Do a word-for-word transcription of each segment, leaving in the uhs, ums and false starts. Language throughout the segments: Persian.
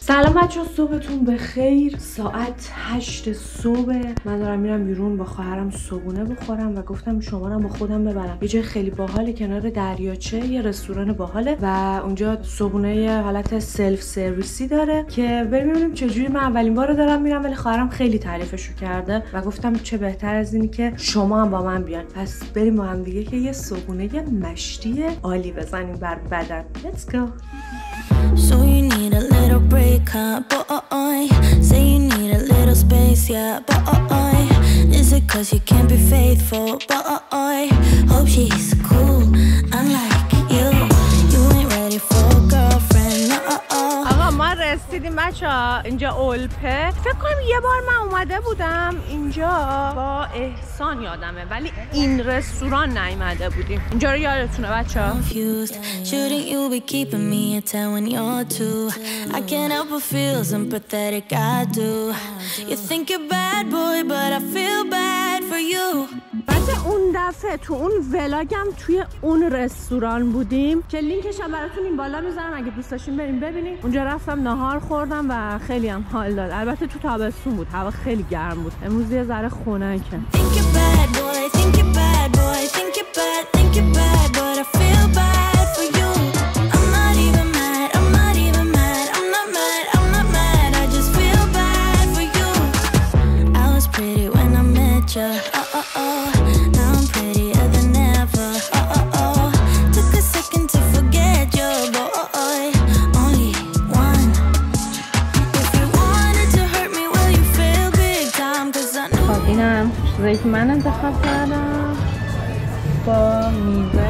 سلام بچه ها، صبحتون بخیر. ساعت هشت صبح. من دارم میرم بیرون با خواهرم صبحونه بخورم و گفتم شما رو با خودم ببرم یه جای خیلی باحاله کنار دریاچه، یه رستوران باحاله و اونجا صبحونه یه حالت سلف سرویسی داره که بریم ببینیم چجوری. من اولین بار دارم میرم ولی خواهرم خیلی تعریفشو کرده و گفتم چه بهتر از اینی که شما هم با من بیان. پس بریم با هم دیگه که یه صبحونه مشتی عالی بزنیم بر بدن. Let's go. So you need a little break, huh? Boy, say you need a little space, yeah. Boy, is it cause you can't be faithful? Boy, hope she's cool, unlike you. You ain't ready for a girlfriend, no. آقا ما رسیدیم بچه ها، اینجا اولپه. فکر کنم یه بار من اومده بودم اینجا با احسان یادمه، ولی این رستوران نیومده بودیم. اینجا رو یادتونه بچه ها؟ Shouldn't you be keeping me at ten when you're two? I can't help but feel sympathetic, I do. You think you're bad boy, but I feel bad for you. بچه اون دفعه تو اون ولاگم توی اون رستوران بودیم که لینکش هم براتون این بالا میذارم، اگه دوست داشتین بریم ببینید. اونجا رفتم ناهار خوردم و خیلی هم حال داد. البته تو تابستون بود، هوا خیلی گرم بود. امروز یه ذره خنکه. Think you're bad boy, think you're bad boy, think you're bad, think you're bad, but I feel bad for you. I'm not even mad, I'm not even mad, I'm not mad, I'm not mad, I just feel bad for you. I was pretty when I met you, oh oh oh, now I'm prettier than ever, oh oh oh. Took a second to forget you, boy, only one. If you wanted to hurt me, well you failed big time, cause I knew. خب اینم چیزایی که من انتخاب کردم با میوه.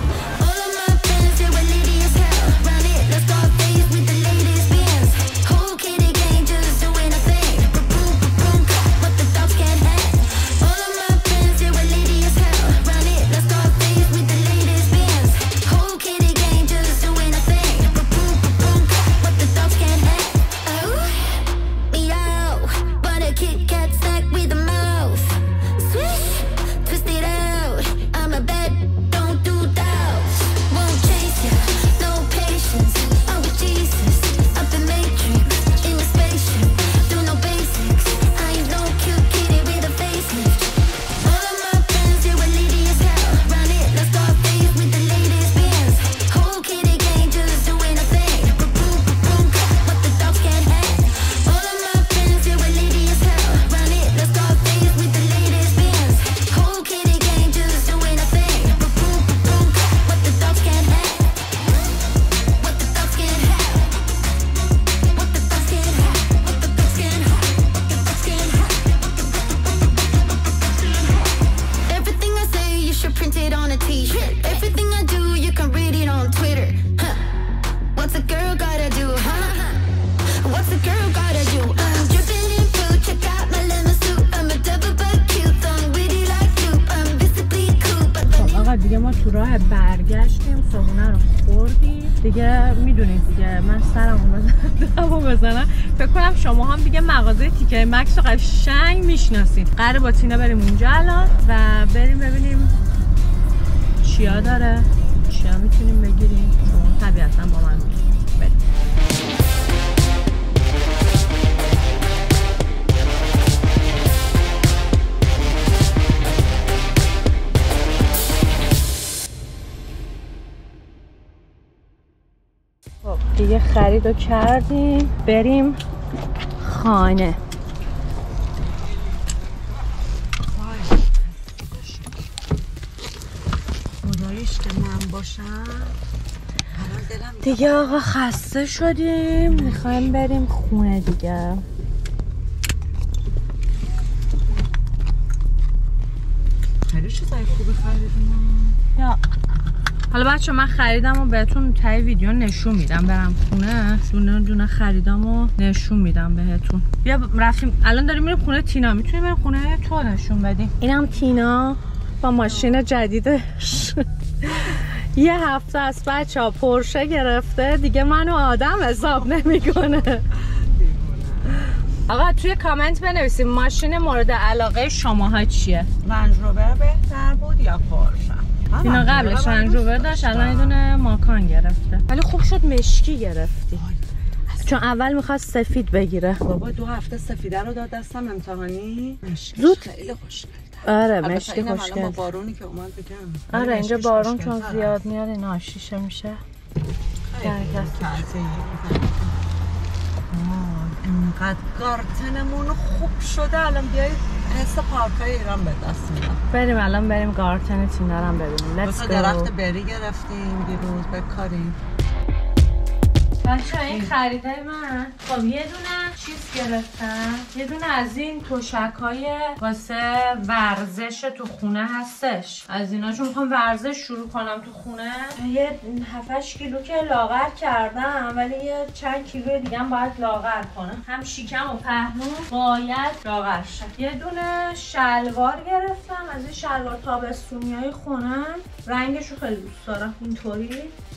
دیگه ما تو راه برگشتیم، صبحونه رو خوردیم دیگه. میدونید دیگه من سرمو بزنم بزنم فکر کنم شما هم دیگه مغازه تیکه مکس رو قشنگ میشناسید. قراره با تینا بریم اونجا الان و بریم ببینیم چیا داره، چیا میتونیم بگیریم. شما طبیعتا با من بریم. دیگه خریدو کردیم، بریم خانه. خداییش که من باشم دیگه. آقا خسته شدیم، میخوایم بریم خونه دیگه. خیلی چیزای خوبی خریدیم. یا حالا بچه من خریدم و بهتون تای ویدیو نشون میدم. برم خونه دونه دونه خریدم و نشون میدم بهتون. بیا رفتیم الان داریم میریم خونه تینا. میتونیم بریم خونه تو نشون بدیم. اینم تینا با ماشین جدیدش یه هفته از بچه ها پورشه گرفته دیگه، منو آدم حساب نمیکنه. آقا توی کامنت بنویسید ماشین مورد علاقه شماها چیه؟ رنج روور بهتر بود یا پورشه؟ اینا قبلش رنج روور داشت، الان یه دونه ماکان گرفته. ولی خوب شد مشکی گرفتی. چون اول میخواست سفید بگیره. بابا دو هفته سفیده رو داد دستم امتحانی. زود خیلی خوشگل. آره مشکی خوشگل. با بارونی که اومد بگم. آره اینجا بارون چون زیاد میاد اینا آشیشه میشه. اینقدر گارتنمون خوب شده. الان بیایید حس پارکای ایران به دست میدم. بریم الان بریم گارتن تینا رو ببینیم. Let's go. درخت بری گرفتیم دیروز بکاریم. بچه این خریده من خب یه دونه چیز گرفتم، یه دونه از این تشک های واسه ورزش تو خونه هستش، از اینا چون میخوام ورزش شروع کنم تو خونه. یه هفت کیلو که لاغر کردم ولی یه چند کیلو دیگه هم باید لاغر کنم، هم شکم و پهلو باید لاغر شه. یه دونه شلوار گرفتم از این شلوار تابستونی های خونه، رنگشو خیلی دوست دارم اینطوری.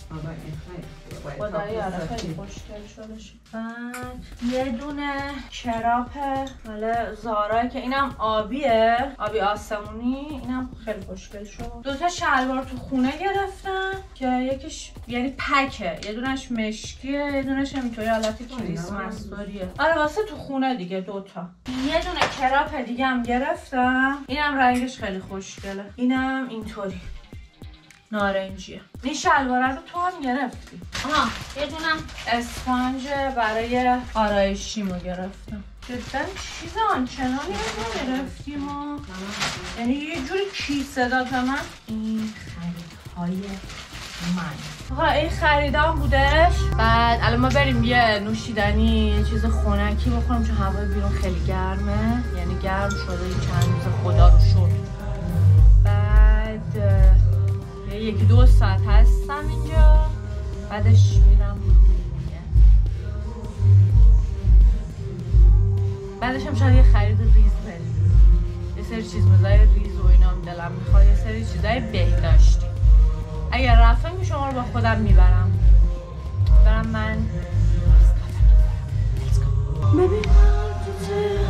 خدایی آره خیلی خوشگل شده شد. بعد یه دونه کراپ مال زارا که اینم آبیه، آبی آسمونی، اینم خیلی خوشگل شد. دو تا شلوار تو خونه گرفتم که یکیش یعنی پکه، یه دونش مشکیه یه دونش اینطوری حالت کریسمس دوریه. آره واسه تو خونه دیگه دوتا. یه دونه کراپ دیگه هم گرفتم، اینم رنگش خیلی خوشگله، اینم اینطوری نارنجیه. این شلواره رو تو هم گرفتی. آها یه دونم اسپانج برای آرایشیمو گرفتم. جدا چیز آنچنانی رو گرفتیم و یعنی یه جوری کیسه داد به من. این خریدهای من. آها این خریدام بودش. بعد الان ما بریم یه نوشیدنی یه چیز خنکی بخورم چون هوای بیرون خیلی گرمه، یعنی گرم شده این چند روز خدا رو شد. بعد یکی دو ساعت هستم اینجا، بعدش میرم دیگه. بعدش هم شاید یه خرید ریز بریم، یه سری چیز مزای ریز و اینا هم دلم میخواد، یه سری چیزای بهداشتی. اگر رفتم که شما رو با خودم میبرم برم من ببین